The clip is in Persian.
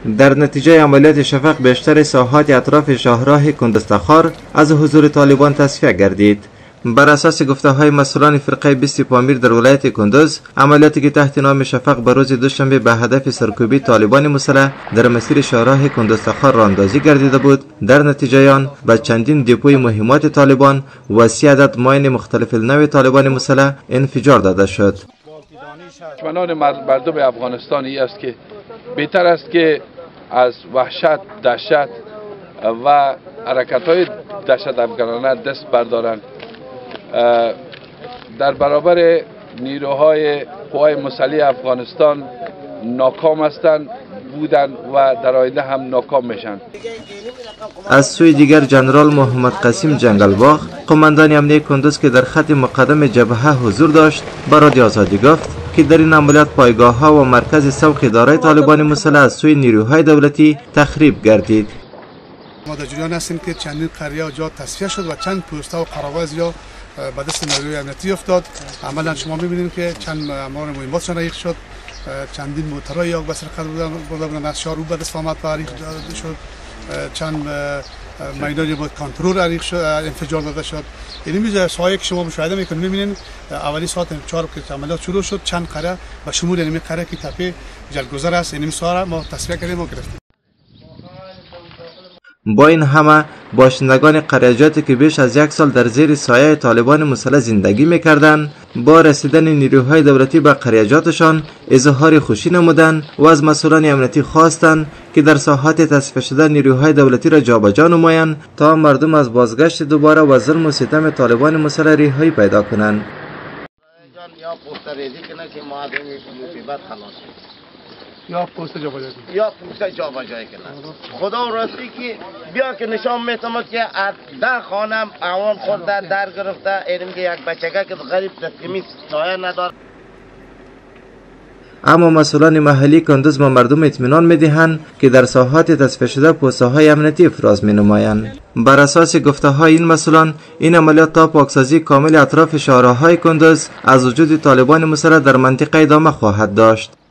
در نتیجه عملیات شفق بیشتر ساحات اطراف شاهراه کندستخار از حضور طالبان تصفیه گردید. بر اساس گفته‌های مسئولان فرقه 20 پامیر در ولایت کندوز، عملیاتی که تحت نام شفق به روز دوشنبه به هدف سرکوبی طالبان مسلح در مسیر شاهراه کندستخار راه اندازی گردیده بود. در نتیجه آن به چندین دپوی مهمات طالبان و 30 عدد ماین مختلف النوع طالبان مسلح انفجار داده شد. دشمنان مردم افغانستانی است که بهتر است که از وحشت، دهشت و حرکت‌های دهشت افغانانه دست بردارند. در برابر نیروهای قوای مسلح افغانستان ناکام هستند بودند و در آینده هم ناکام میشن. از سوی دیگر جنرال محمد قاسم جنگلباغ، قماندان امنیه کندوز که در خط مقدم جبهه حضور داشت، به رادیو آزادی گفت که در این عملیات پایگاه‌ها و مرکز سوق اداره طالبان مسلح از سوی نیروهای دولتی تخریب گردید. ما در جریان هستیم که چندین قریه و جا تصفیه شد و چند پوسته و قراوز یا به دست نیروی امنیتی افتاد. عملا شما می‌بینید که چند اموال مهماتشان ریخت شد، چندین موترهای یا بسرقت بودن از شهر به دست آمد ریخت شد، چند میدانی بود کنترل ریخت شد، انفجار داده شد. این سایه که شما مشاهده می‌کنید می‌بینید اولی ساعت 4 که عملیات شروع شد چند قره و شمول این قره که تپه جلگذر است این سوار ما تصفیه کردیم و گرفتیم. با این همه باشندگان قریجاتی که بیش از 1 سال در زیر سایه طالبان مسلح زندگی میکردند با رسیدن نیروهای دولتی به قریجاتشان اظهار خوشی نمودند و از مسئولان امنیتی خواستند که در ساحات تصفیه شده نیروهای دولتی را جابجا نمایند تا مردم از بازگشت دوباره و ظلم و ستم طالبان مسلح رهایی پیدا کنند. یا پوست جابجایی کنن یا پوست جابجایی کنن. خدا راستی که بیا که نشان میتونه که از 10 خانم اوان خود در گرفته ایرم که یک بچگه که غریب تسلیمی سایه ندار. اما مسئولان محلی کندوز به مردم اطمینان میدهند که در ساحات تصفیه شده پوسته های امنیتی افراز می نمایند. بر اساس گفته های این مسئولان این عملیات تا پاکسازی کامل اطراف شهرهای کندوز از وجود طالبان مسلح در منطقه ادامه خواهد داشت.